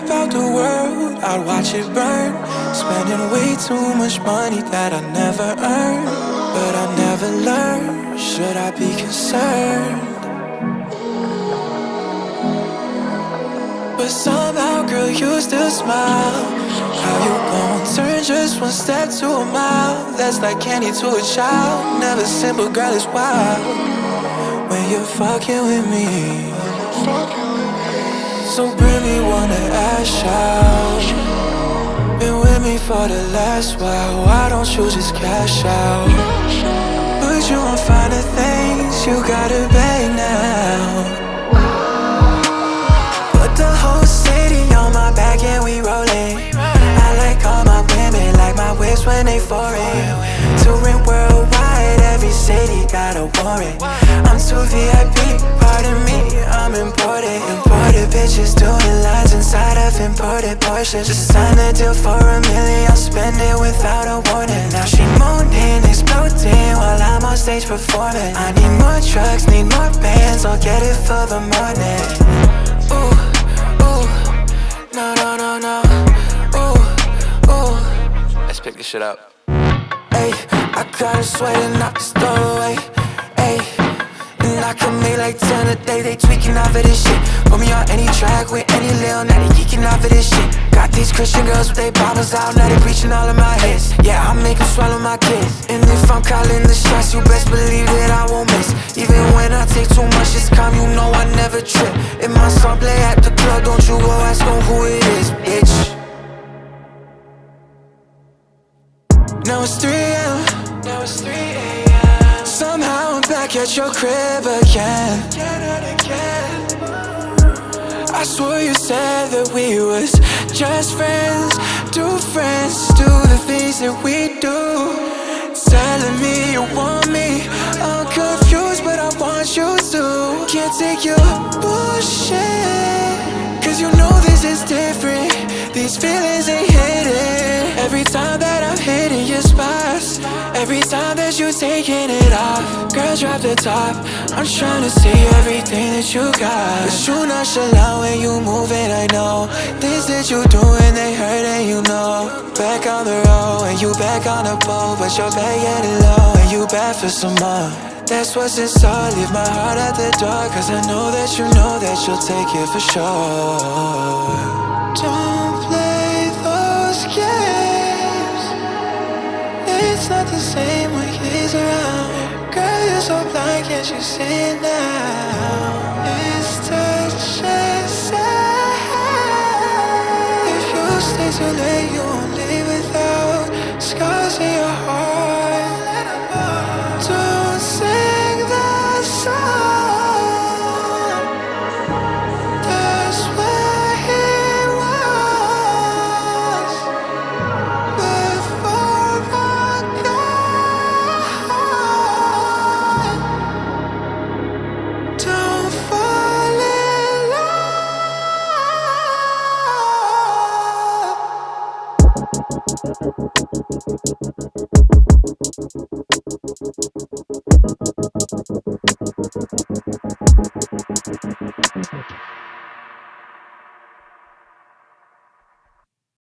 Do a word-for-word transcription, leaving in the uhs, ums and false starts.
map out the world, I'd watch it burn. Spending way too much money that I never earned, but I never learned. Should I be concerned? But somehow, girl, you still smile. How you gon' turn just one step to a mile? That's like candy to a child. Never simple, girl, it's wild when you're fucking with me. So bring me one to ash out. Been with me for the last while. Why don't you just cash out? Put you on finer things, you gotta beg now. Put the whole city on my back and we rollin'. I like all my women, like my whips when they foreign. Touring worldwide, every city got a warrant. I'm too V I P, pardon me, I'm imported. Imported bitches doing lines inside of imported Porsches. Just signed a deal for a milli, I'll spend it without a warning. Now she moaning, exploding while I'm on stage performing. I need more trucks, need more bands, I'll get it for the morning. Ooh, ooh, no, no, no, no. Ooh, ooh. Let's pick this shit up. Ay, I got a sweat and knock the store away. Ay, and I can make like ten a day. They tweaking off of this shit. Put me on any track with any lil, now they geeking off of this shit. Got these Christian girls with their bombers out, now they preaching all of my hits. Yeah, I make them swallow my kids. And if I'm calling the shots, you best believe that I won't miss. Even when I take too much, it's calm, you know I never trip. If my song play at the club, don't you go ask them who it is, bitch. Now it's three A M Now it's three A M Somehow I'm back at your crib again. I swore you said that we was just friends. Do friends do the things that we do? Telling me you want me, I'm confused but I want you to. Can't take your bullshit, cause you know this is different. These feelings ain't hidden. Every time that I'm hitting your spots, every time that you taking it off. Girl, drop the top, I'm trying to see everything that you got. But you nonchalant when you moving, I know. Things that you doing, they hurt and you know. Back on the road and you back on the boat, but you're back getting low and you back for some more. That's what's in store, leave my heart at the door, cause I know that you know that you'll take it for sure. Don't play those games, it's not the same when he's around. Girl, you're so blind, can't you see it now? It's touch and sound. If you stay too late, you won't leave without scars in your heart. Don't sing the song, that's where he was before I got. Don't fall in love.